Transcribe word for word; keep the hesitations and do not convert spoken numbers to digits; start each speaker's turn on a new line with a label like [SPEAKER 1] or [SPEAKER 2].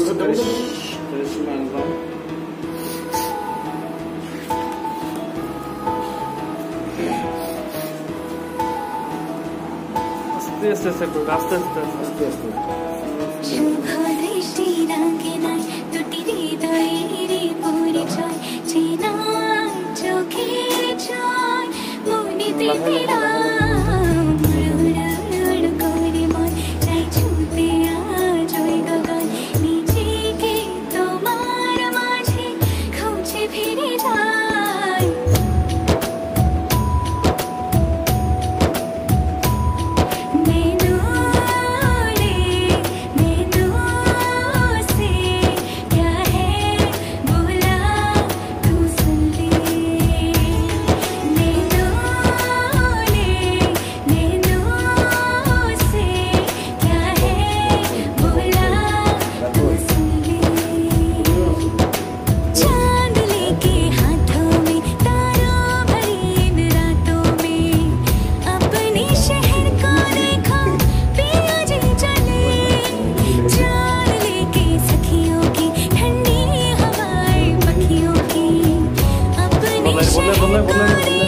[SPEAKER 1] আস্তে আস্তে আস্তে আস্তে আস্তে আস্তে শুভ দৃষ্টি রঙে নাই দুটি হৃদয়ের পরিচয় চেনা চোখের ছয় মনেতে তেরা করে মন চাই ছুঁতে আজ ওই গগন নিজেকে তোমার মাঝে খুঁজে ফিরে যায় बोले बोले बोले